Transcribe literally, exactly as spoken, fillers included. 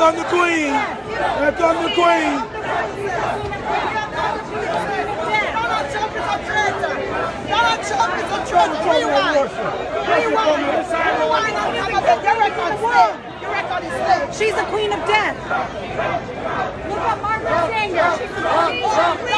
come the queen. Here come the queen. Donald Trump is a traitor. Donald Trump is a traitor. Rewind. Rewind. Rewind on top of it. Your record is dead. Your record is dead. She's the queen of death. Look at Margaret Sanger. She's the queen.